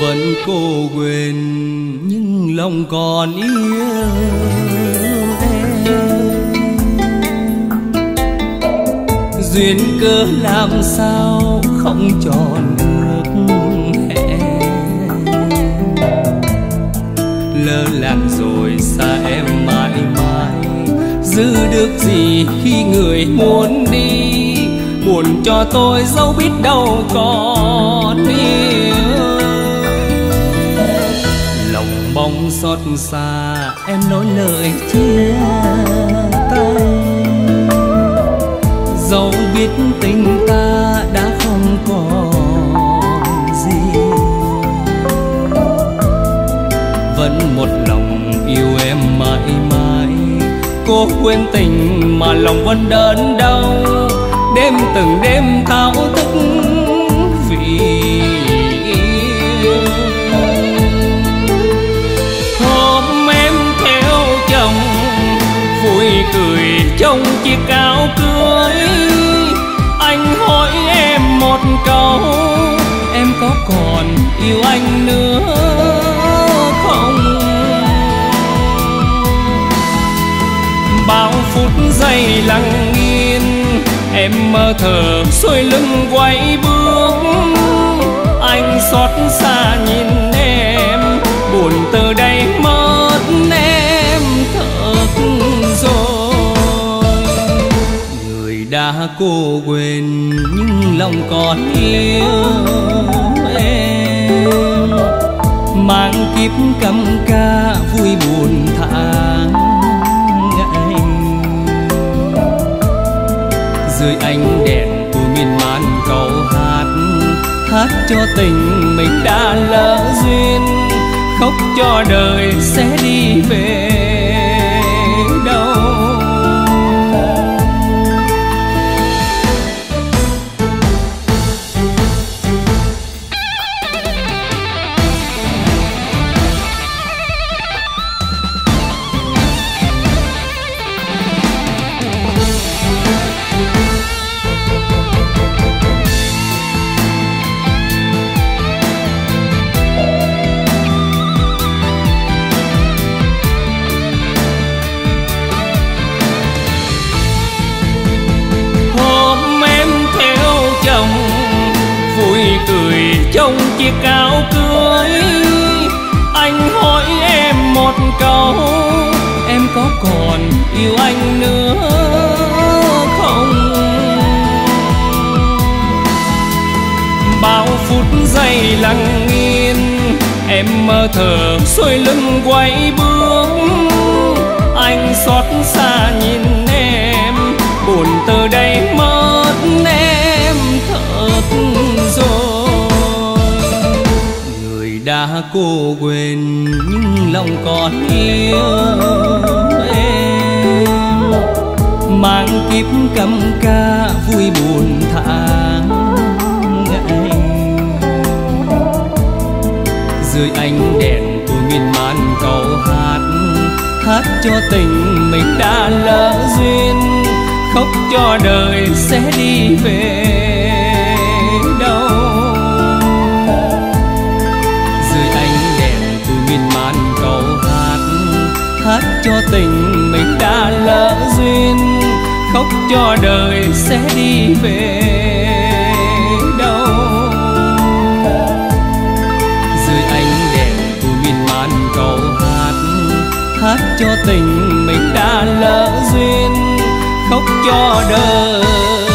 vẫn cố quên nhưng lòng còn yêu em. Duyên cớ làm sao không tròn được hẹn, lỡ làng rồi xa em mãi mãi, giữ được gì khi người muốn đi, buồn cho tôi dẫu biết đâu còn yêu. Lòng bóng xót xa em nói lời chia tay, dẫu biết tình ta đã không còn gì, vẫn một lòng yêu em mãi mãi. Cố quên tình mà lòng vẫn đớn đau, đêm từng đêm thao thức vì yêu. Hôm em theo chồng vui cười trong chiếc áo cưới, anh hỏi em một câu, em có còn yêu anh nữa không? Bao phút giây lặng yên, em mơ thờ xuôi lưng quay bước, anh xót xa nhìn em, buồn từ đây mất em thật rồi. Người đã cố quên nhưng lòng còn yêu em, mang kiếp căm ca vui buồn tháng ngày. Dưới ánh đèn tôi miên man câu hát, hát cho tình mình đã lỡ duyên, khóc cho đời sẽ đi về đâu. Trong chiếc áo cưới, anh hỏi em một câu, em có còn yêu anh nữa không? Bao phút giây lặng yên, em mơ thờ xuôi lưng quay bước, anh xót xa nhìn em, buồn từ đây mất em thật rồi. Đã cố quên nhưng lòng còn yêu em, mang kiếp căm ca vui buồn tháng ngày. Dưới ánh đèn tôi miên man câu hát, hát cho tình mình đã lỡ duyên, khóc cho đời sẽ đi về đâu. Hát cho tình mình đã lỡ duyên, khóc cho đời sẽ đi về đâu. Dưới ánh đèn tôi miên man câu hát, hát cho tình mình đã lỡ duyên, khóc cho đời